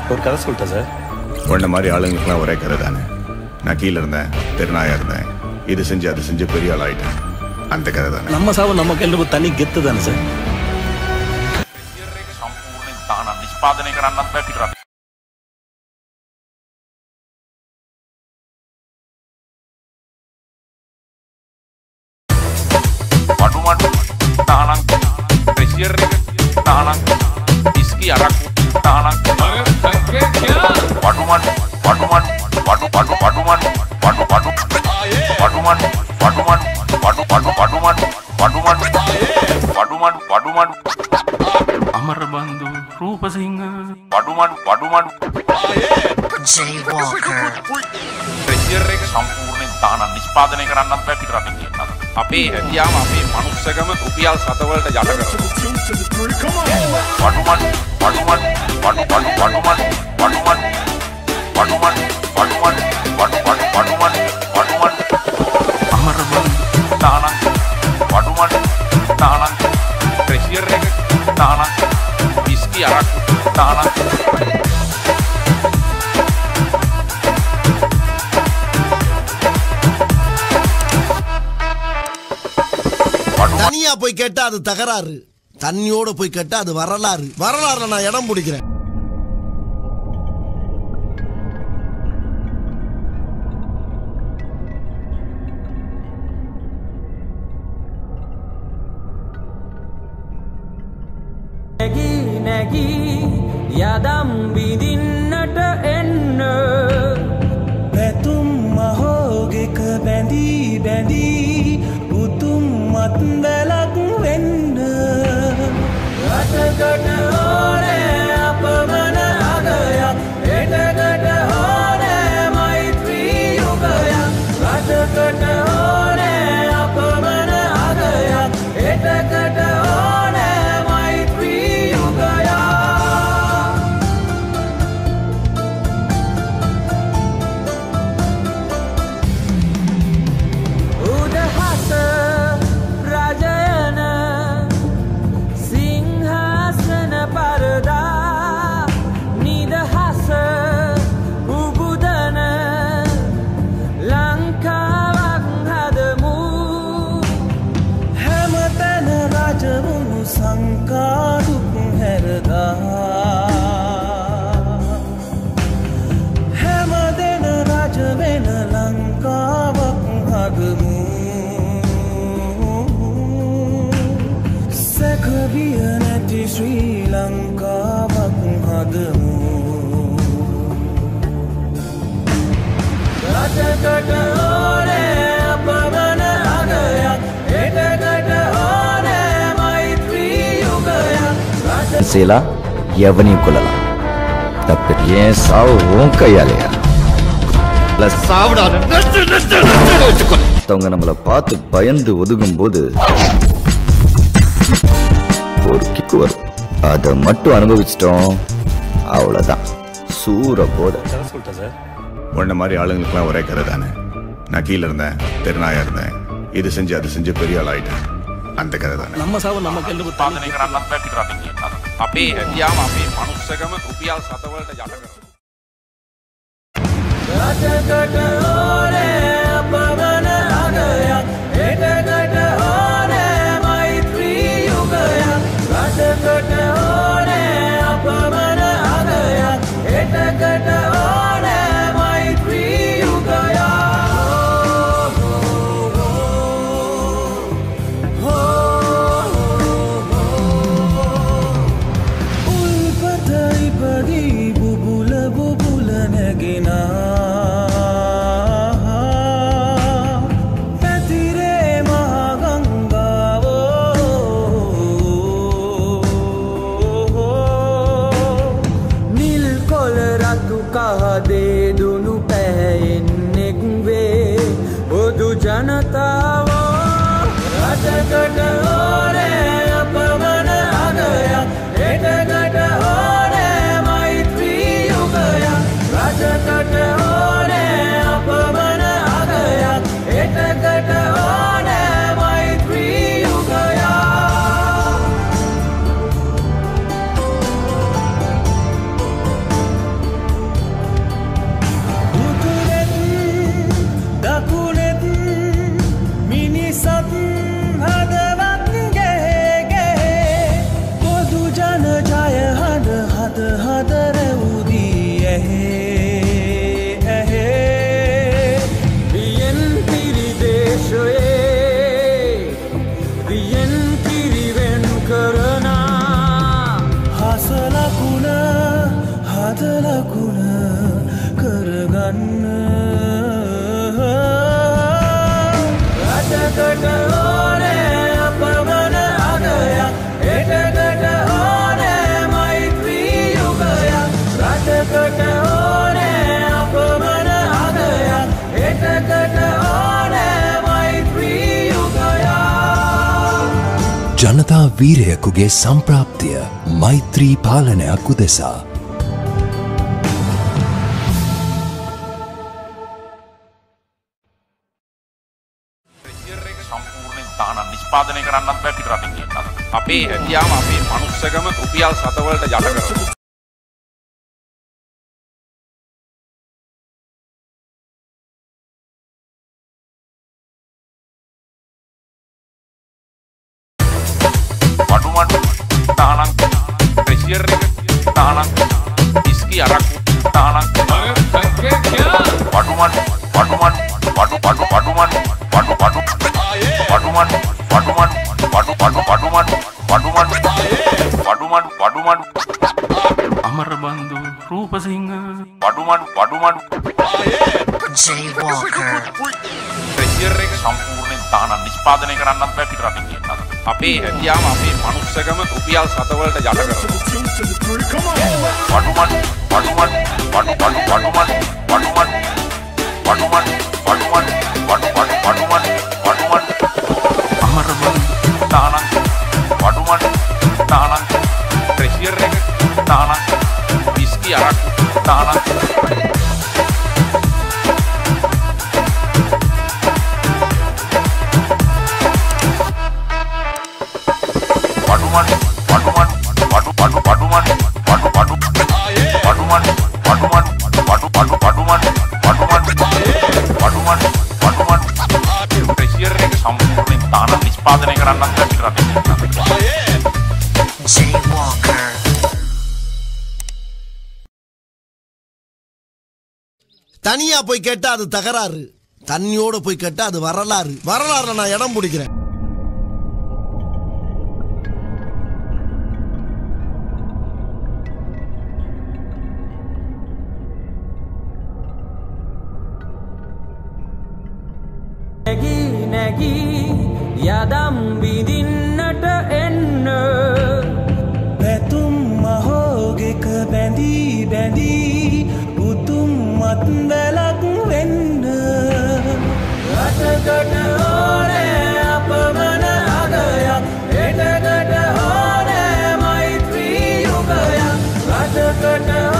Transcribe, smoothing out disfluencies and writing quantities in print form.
ஒரு கதை சொல்லிட்டேன் சார். உன்ன மாதிரி ஆளுங்களுக்குலாம் ஒரே கதை தானே. நான் கீழே இருந்தேன், தெருநாயா இருந்தேன், இது செஞ்சு அது செஞ்சு பெரிய ஆள் ஆயிட்டேன். அந்த கதை தானே. நம்ம சாவு நம்ம கையில் தனி கெத்து தானே சார். නිෂ්පාදනය කරන්නත් බෑ පිටරට. වඩුමඩු තානක් ප්‍රෙෂර් එක තානක් විස්කි අරක්කු තානක් වඩුමඩු අමරබන්දු රූපසිංහ වඩුමඩු ප්‍රෙෂර් එක සම්පූර්ණයෙන් තාන නිෂ්පාදනය කරන්නත් බෑ පිටරට කියනවා. අපේ හැදියාම අපේ මනුස්සකම රුපියල් 7 වලට යට කරනවා. අමරබන්දු තානක් වඩුමඩු තානක් ප්‍රෙෂර් එක තානක් විස්කි අරක්කු තානක් தனியா போய் கேட்டா அது தகராறு, தண்ணியோட போய் கேட்டா அது வரலாறு. வரலாறுல நான் இடம் பிடிக்கிறேன். යදම් විදින්නට එන්න පැතුම් මහෝගෙක බැඳී බැඳී උතුම් මත්වැලක් වෙන්න රටකට ඕනෑ අපමණ අගයක් එටකට ඕනෑ මෛත්‍රී යුගයක් රටකට ඕනෑ අපමණ අගයක් එටකට ඕනෑ මෛත්‍රී යුගයක් සංකාරුක් හැරදා හැමදෙන රජ වෙන ලංකාවක් හදමු සැකවිය නැති ශ්‍රී ලංකාවක් හදමු රටකට ඕනෑ අපමණ අගයක් එටකට ඕනෑ సేలా ఎవని కొలలా తప్పి ఏ సావు ఓంకయ్యాలయా அவங்க நம்மளை பார்த்து பயந்து ஒதுங்கும் போது ஒரு கிக்கு வரும். அதை மட்டும் அனுபவிச்சிட்டோம், அவ்வளவுதான். சூற போத கதை சொல்லிட்டேன் சார். உன்ன மாதிரி ஆளுங்களுக்குலாம் ஒரே கதை தானே. நான் கீழே இருந்தேன், தெருநாயா இருந்தேன், இது செஞ்சு அது செஞ்சு பெரிய ஆள் ஆயிட்டேன். அந்த கதை தானே. நம்ம சாவு நம்ம கையில் නිෂ්පාදනය කරන්නත් බෑ පිටරට කියනවා. අපේ හැදියාම අපේ මනුස්සකම රුපියල් 7 වලට යට කරනවා. රටකට ඕනෑ අපමණ අගයක් එටකට ඕනෑ මෛත්‍රී යුගයක් රටකට ඕනෑ අපමණ අගයක් එටකට ඕනෑ මෛත්‍රී යුගයක් උල්පත ඉපදී බුබුල බුබුල නැගෙනා දේදුනු පැහෙන්නෙක් වේ බොදු ජනතාව රටකට ඕනෑ අපමණ අගයක් එටකට ඕනෑ මෛත්‍රී යුගයක් රටකට ඕනෑ අපමණ අගයක් එටකට ඕනෑ මෛත්‍රී යුගයක් අද ලකුණ කරගන්න රටකට ඕනේ අපමණ අගයක් එටකට ඕනේ මෛත්‍රී යුගයක් රටකට ඕනේ අපමණ අගයක් එටකට ඕනේ මෛත්‍රී යුගයක් ජනතා වීරයෙකුගේ සම්ප්‍රාප්තිය මෛත්‍රී පාලනයක් උදෙසා සම්පූර්ණයෙන් තාන නිෂ්පාදනය කරන්නත් බෑ පිට රටින් ගෙන්නත්. අපේ හැදියාව අපේ මනුස්සකම රුපියල් 7 වලට යට කරනවා. වඩුමඩු තානක් ප්‍රෙෂර් එක තානක් ඉස්කි අරක්කු තානක් වඩුමඩු අමරබන්දු රූපසිංහ වඩුමඩු ප්‍රෙෂර් එක සම්පූර්ණයෙන් තාන නිෂ්පාදනය කරන්නත් බෑ පිට රටින් ගෙන්නත්. අපේ හැදියාව අපේ මනුස්සකම රුපියල් 7 වලට යට කරනවා. අමරබන්දු තානක් වඩුමඩු තානක් ප්‍රෙෂර් එක තානක් විස්කි අරක්කු තානක් ප්‍රෙෂර් එක සම්පූර්ණයෙන් තාන නිෂ්පාදනය කරන්නත් බෑ පිට රටින් ගෙන්නත්. தனியா போய் கேட்டா அது தகராறு தண்ணியோட போய் கேட்டா அது வரலாறு வரலாறுல நான் இடம் பிடிக்கிறேன் නැගී යදම් විඳින්නට එන්න පැතුම් මහෝගෙක බැඳී බැඳී උතුම් මත්වැලක් වෙන්න රටකට ඕනේ අපමණ අගයක් එටකට ඕනේ මෛත්‍රී යුගයක් රටකට